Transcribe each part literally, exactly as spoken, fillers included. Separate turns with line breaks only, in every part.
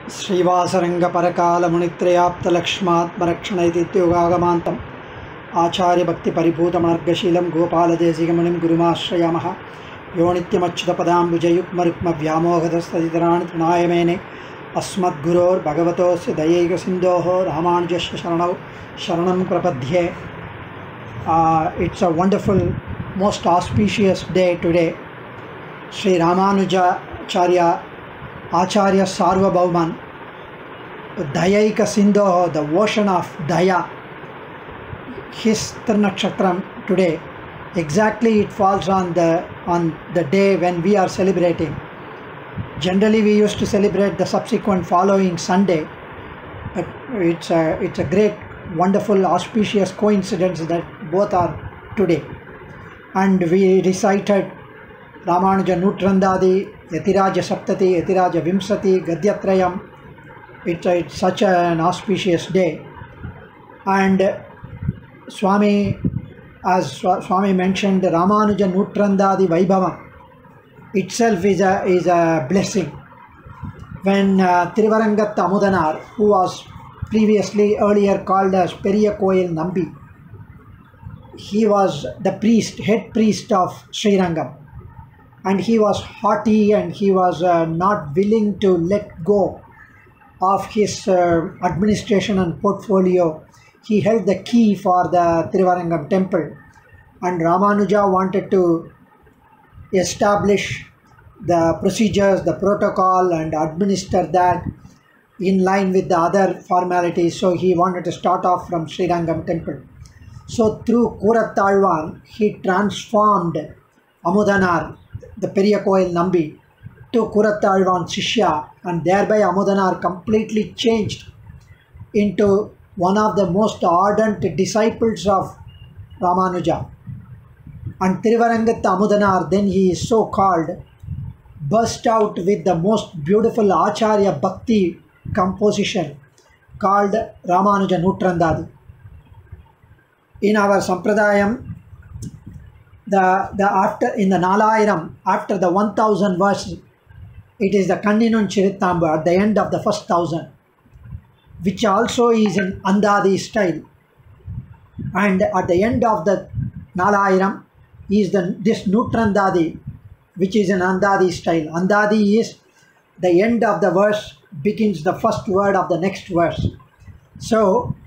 श्रीवासरङ्गपरकालमुनित्रयाप्तलक्ष्मणात्मरक्षणैतित्योगागमान्तम् आचार्यभक्तिपरिभूतमार्गशीलं गोपालदेशिकमुनिं गुरुमाश्रयामः। यो नित्यमच्युतपदाम्बुजयुग्मरुक्मव्यामोहतस्तदितराणि तृणाय मेने अस्मद्गुरोर्भगवतोऽस्य दयैकसिन्धोः रामानुजस्य शरणौ शरणं प्रपद्ये. Uh, it's a wonderful, most auspicious day today. Sri Ramanujacharya Acharya Sarvabhauman, Dayaika Sindho, the ocean of Daya, his Tirnakshatram today. Exactly, it falls on the on the day when we are celebrating. Generally, we used to celebrate the subsequent following Sunday, but it's a it's a great, wonderful, auspicious coincidence that both are today. And we recited Ramanuja Nutrandadi, Yatiraja Saptati, Yatiraja Vimsati, Gadyatrayam. It's, it's such an auspicious day. And Swami, as Swami mentioned, Ramanuja Nutrandadi Vaibhava itself is a, is a blessing. When uh, Tiruvarangath Amudanar, who was previously earlier called as Periyakoil Nambi, he was the priest, head priest of Srirangam, and he was haughty and he was uh, not willing to let go of his uh, administration and portfolio. He held the key for the Tiruvarangam temple, and Ramanuja wanted to establish the procedures, the protocol, and administer that in line with the other formalities. So he wanted to start off from Srirangam temple. So through Kurattalvan, he transformed Amudanar, the Periyakoil Nambi, to Kurattalvan Shishya, and thereby Amudanar completely changed into one of the most ardent disciples of Ramanuja. And Tiruvarangath Amudanar, then he is so called, burst out with the most beautiful Acharya Bhakti composition called Ramanuja Nutrandadi. In our Sampradayam, the, the after in the Nalayiram, after the one thousand verse, it is the Kanninun Chirittamba at the end of the first thousand, which also is in Andadi style. And at the end of the Nalayiram is the this Nutrandadi, which is in Andadi style. Andadi is the end of the verse begins the first word of the next verse. So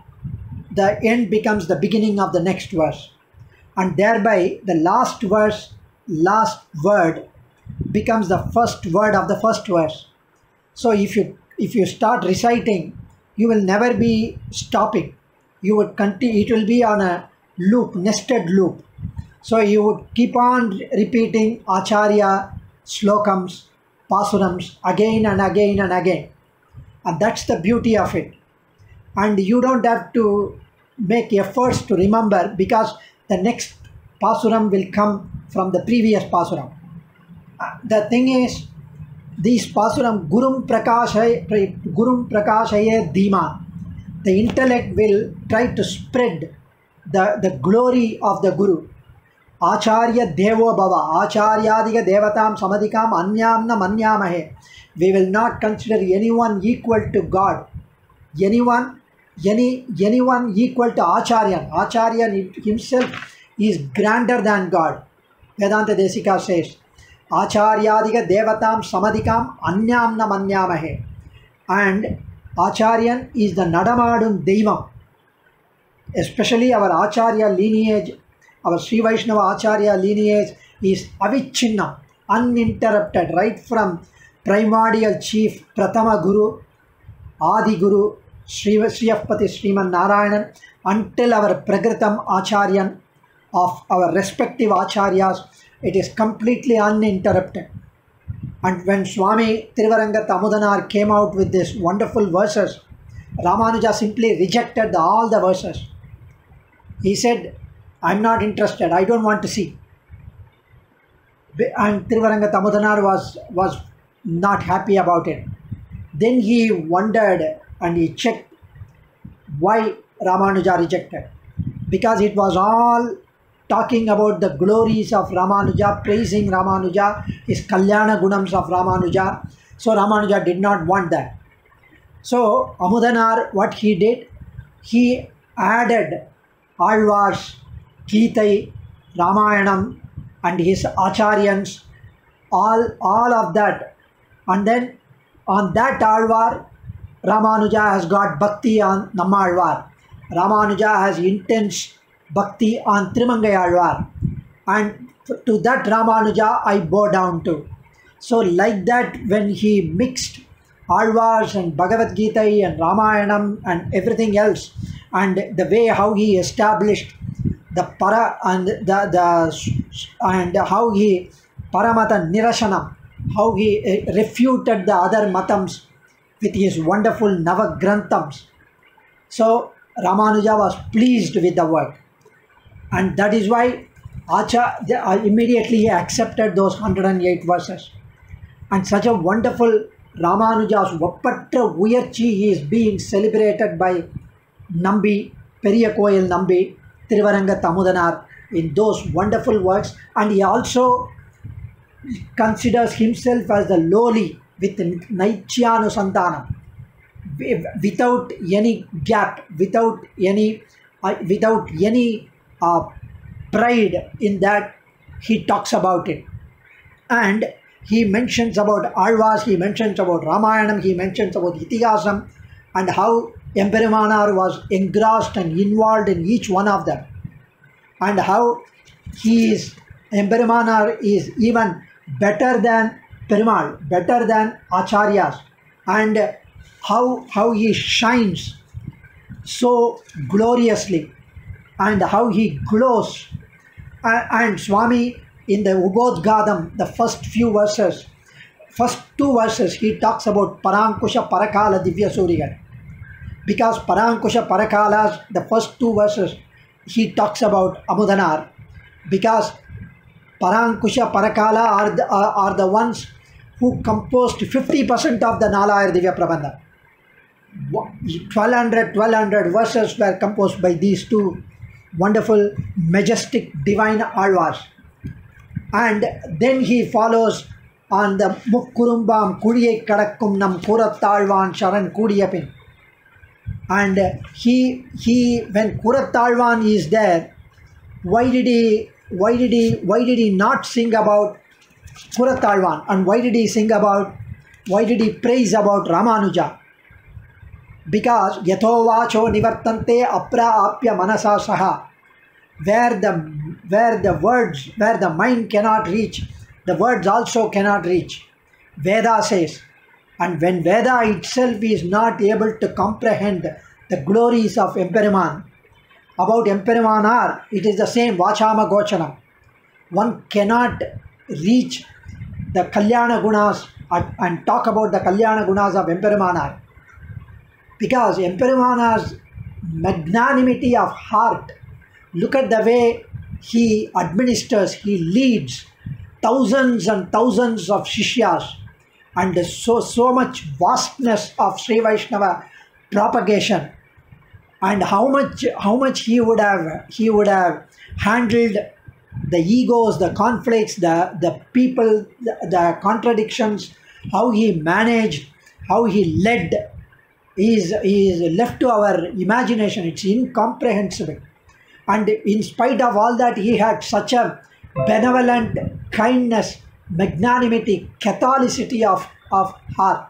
the end becomes the beginning of the next verse, and thereby the last verse, last word becomes the first word of the first verse. So if you if you start reciting, you will never be stopping. You would continue, it will be on a loop, nested loop. So you would keep on repeating Acharya slokams, pasurams again and again and again. And that's the beauty of it. And you don't have to make efforts to remember, because the next pasuram will come from the previous pasuram. The thing is, these pasuram, Gurum Prakashay, Gurum Prakashaye Dhima, the intellect will try to spread the, the glory of the Guru. Acharya Devo Bhava, Acharyadiga Devatam Samadikam Anyamna Manyamahe. We will not consider anyone equal to God. Anyone, any, anyone equal to Acharyan. Acharyan himself is grander than God. Vedanta Desika says, Acharyadiga Devatam Samadikam Anyamna Manyamahe. And Acharyan is the Nadamadun Devam. Especially our Acharya lineage, our Sri Vaishnava Acharya lineage is avichinna, uninterrupted, right from primordial chief Pratama Guru, Adi Guru, Sri Sriyapati Sriman Narayanan, until our Pragritam Acharyan of our respective Acharyas. It is completely uninterrupted. And when Swami Tiruvarangath Amudanar came out with these wonderful verses, Ramanuja simply rejected the, all the verses. He said, I'm not interested, I don't want to see. And Tiruvarangath Amudanar was, was not happy about it. Then he wondered and he checked why Ramanuja rejected. Because it was all talking about the glories of Ramanuja, praising Ramanuja, his Kalyana Gunams of Ramanuja. So Ramanuja did not want that. So Amudanar, what he did, he added Alvars, Geetai, Ramayanam and his Acharyans, all, all of that. And then on that Alvar, Ramanuja has got Bhakti on Nammalvar. Ramanuja has intense Bhakti on Trimangai Alvar. And to that Ramanuja I bow down to. So like that, when he mixed Alvars and Bhagavad Gita and Ramayanam and everything else, and the way how he established the para and the, the and how he Paramata Nirashanam, how he refuted the other matams with his wonderful Navagrantams. So Ramanuja was pleased with the work, and that is why Acha immediately accepted those one hundred eight verses. And such a wonderful Ramanuja's Vappatra Uyarchi is being celebrated by Nambi, Periya Koil Nambi, Thiruvaranga Amudanar in those wonderful works. And he also considers himself as the lowly with Naichyanusantanam, without any gap, without any, uh, without any uh, pride in that. He talks about it. And he mentions about Alvas, he mentions about Ramayanam, he mentions about Itihasam, and how Emperumanar was engrossed and involved in each one of them, and how he is, Emperumanar is even better than Perumal, better than Acharyas, and how, how he shines so gloriously, and how he glows. And, and Swami, in the Ubodgadam, the first few verses, first two verses, he talks about Parankusha Parakala Divya Suriyan. Because Parankusha Parakalas, the first two verses, he talks about Amudanar. Because Parankusha Parakala are the, are, are the ones who composed fifty percent of the Nalayar Divya Prabandha. twelve hundred, twelve hundred verses were composed by these two wonderful, majestic, divine Alvars. And then he follows on the Mukkurumbam Kudiye Kadakkum Nam Kurattalvan Sharan Kudiyapin. And he he when Kurattalvan is there, why did he why did he why did he not sing about Kurattalvan, and why did he sing about why did he praise about Ramanuja? Because Yatho Vacho Nivartante Apra Apya Manasa Saha, where the where the words, where the mind cannot reach, the words also cannot reach. Veda says, and when Veda itself is not able to comprehend the glories of Emperuman, about Emperumanar, it is the same Vachama Gochanam. One cannot reach the Kalyana Gunas and talk about the Kalyana Gunas of Emperumanar, because Emperumanar's magnanimity of heart, look at the way he administers, he leads thousands and thousands of Shishyas, and so, so much vastness of Sri Vaishnava propagation, and how much, how much he would have, he would have handled the egos, the conflicts, the, the people, the, the contradictions, how he managed, how he led, is, is left to our imagination. It's incomprehensible. And in spite of all that, he had such a benevolent kindness, magnanimity, Catholicity of, of heart.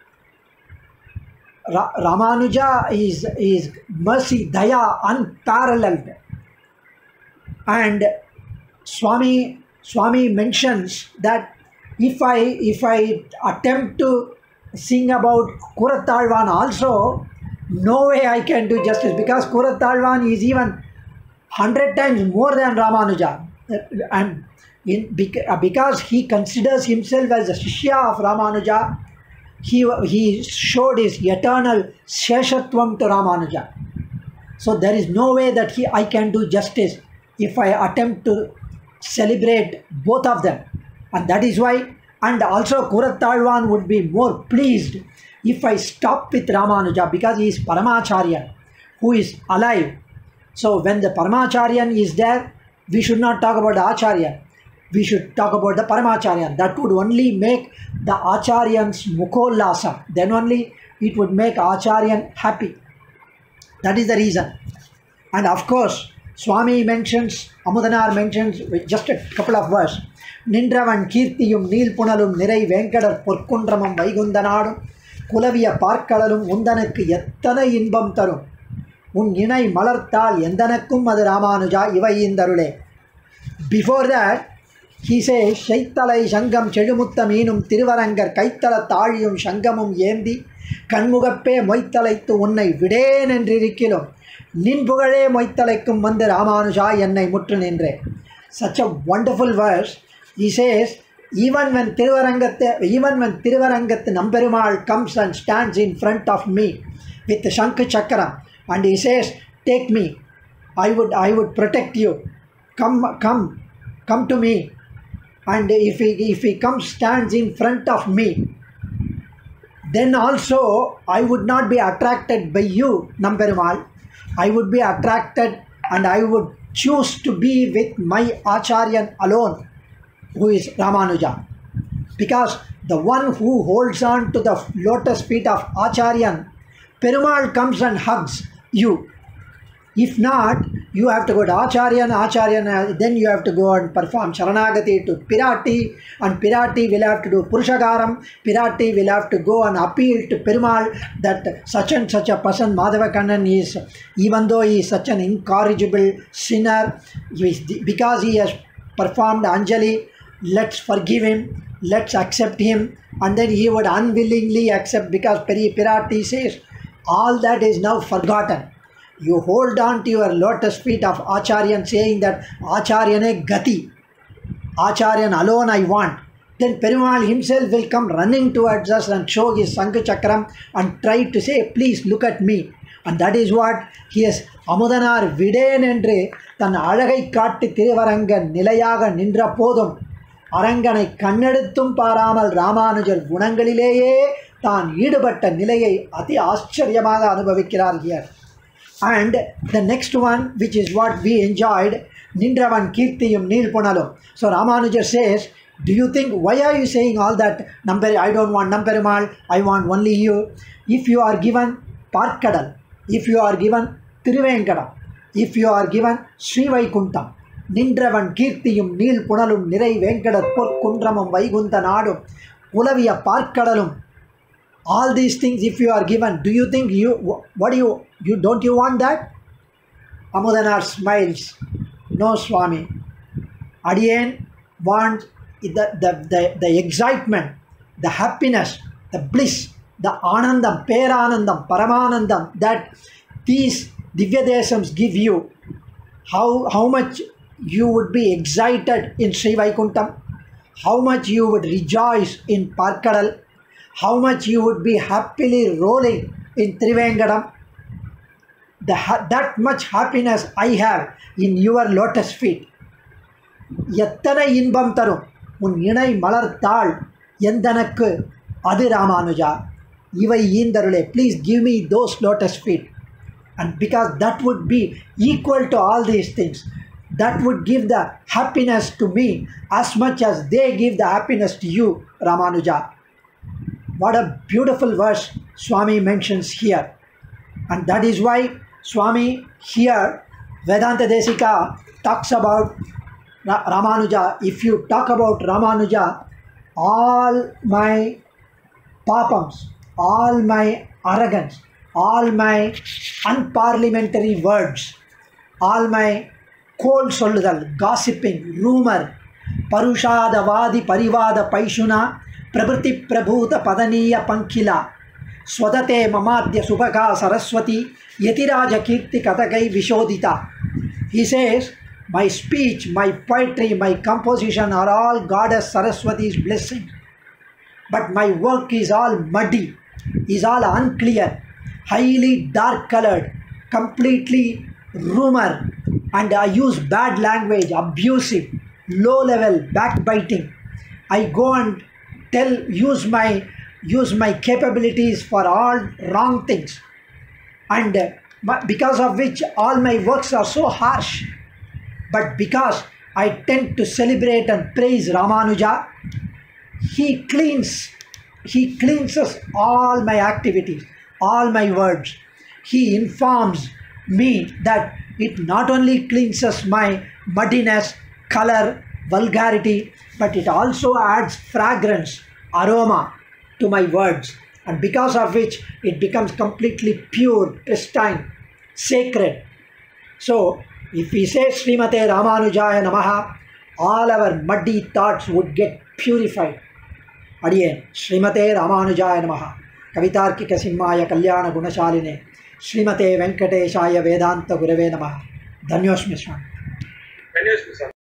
Ra Ramanuja is, is mercy, daya, unparalleled. And Swami, Swami mentions that if I, if I attempt to sing about Kurattalvan also, no way I can do justice, because Kurattalvan is even hundred times more than Ramanuja, and in, because he considers himself as a Shishya of Ramanuja, he, he showed his eternal Sheshatvam to Ramanuja. So there is no way that he, I can do justice if I attempt to celebrate both of them. And that is why, and also Kurattalvan would be more pleased if I stop with Ramanuja, because he is Paramacharya, who is alive. So when the Paramacharyan is there, we should not talk about the Acharya. we should talk about the Paramacharya. That would only make the Acharyan's Mukhollasam. Then only it would make Acharyan happy. That is the reason. And of course, Swami mentions, Amudanar mentions with just a couple of verses. Nindravan Kirtiyum Neel Punalum Nirai Venkadar Purkundramam Vaikundanadum Kulavia Parkalalum Undanakku Ettana Inbam Tarum Un Inai Malarthal Endanakkum Adu Ramanuja Ivai Indarule. Before that, he says, Shaithalai Shangam Chedumuttameenum Tiruvarangar Kaithala Thaliyum Shangamum Yendi Kanmugappe Moithalaitu Unnai Viden Endririkilum Ninpugale Moithalaikum Vande Ramanuja Ennai Muttu Nindre. Such a wonderful verse. He says, even when Tiruvarangath, even when Tiruvarangath Namperumal comes and stands in front of me with the Shankha Chakra, and he says, take me, I would, I would protect you. Come, come, come to me. And if he, if he comes, stands in front of me, then also I would not be attracted by you, Namperumal. I would be attracted and I would choose to be with my Acharyan alone, who is Ramanuja. Because the one who holds on to the lotus feet of Acharyan, Perumal comes and hugs you. If not, you have to go to Acharyan, Acharyan, then you have to go and perform Sharanagati to Pirati, and Pirati will have to do Purushagaram, Pirati will have to go and appeal to Perumal that such and such a person, Madhavakannan, is, even though he is such an incorrigible sinner, because he has performed Anjali, let's forgive him, let's accept him, and then he would unwillingly accept because Pirati says, all that is now forgotten. You hold on to your lotus feet of Acharyan, saying that Acharyane Gati, Acharyan alone I want. Then Perumal himself will come running towards us and show his Shankha Chakram and try to say, please look at me. And that is what he has. Amudanar Viden Endre Tan Alagai Katti Tiruvaranga Nilayaga Nindra Podum Aranganai Kanneduttum Paramal Ramanujar Gunangalileயே தான் ஈடுபட்ட நிலையை அதி ஆச்சரியமாக அனுபவிக்கிறார் here. And the next one, which is what we enjoyed, Nindravan Kirtiyum Neel Punalum. So Ramanuja says, do you think, why are you saying all that? Namperi, I don't want Namperumal, I want only you. If you are given Parkadal, if you are given Tiruvenkadam, if you are given Sri Vaikuntham, Nindravan Kirtiyum Neel Punalum Nirai Venkadar Purkundramam Vaikuntanadum Kulavia Parkadalum. All these things, if you are given, do you think you, what do you, you don't you want that? Amudanar smiles. No, Swami. Adiyan wants the, the, the, the excitement, the happiness, the bliss, the anandam, peranandam, paramanandam that these Divyadesams give you. How, how much you would be excited in Sri Vaikuntham, how much you would rejoice in Parkadal, how much you would be happily rolling in Trivengadam. The, that much happiness I have in your lotus feet. Yattana inbam tarum un inai malarthal endanakku adu Ramanuja ivai indarule. Please give me those lotus feet. And because that would be equal to all these things, that would give the happiness to me as much as they give the happiness to you, Ramanuja. What a beautiful verse Swami mentions here. And that is why Swami here, Vedanta Desika talks about Ra Ramanuja. If you talk about Ramanuja, all my papams, all my arrogance, all my unparliamentary words, all my cold solludal, gossiping, rumor, parushadavadi parivada paishuna, Prabhuti Prabhuta Padaniya Pankila Swadate Mamadya Subhaka Saraswati Yatiraja Kirti Katakai Vishodita. He says, my speech, my poetry, my composition are all Goddess Saraswati's blessing. But my work is all muddy, is all unclear, highly dark colored, completely rumor, and I use bad language, abusive, low level, backbiting. I go and tell, use my, use my capabilities for all wrong things. And because of which all my works are so harsh. But because I tend to celebrate and praise Ramanuja. He cleans, he cleanses all my activities, all my words. He informs me that it not only cleanses my muddiness, color, vulgarity, but it also adds fragrance, aroma to my words, and because of which it becomes completely pure, pristine, sacred. So, if we say Srimate Ramanujaya Namaha, all our muddy thoughts would get purified. Adiyen, Srimate Ramanujaya Namaha, Kavitarkika Simhaya Kalyana Gunashaline, Srimate Venkateshaya Vedanta Gurave Namaha. Dhanyosmi Swami.
Dhanyosmi Swami.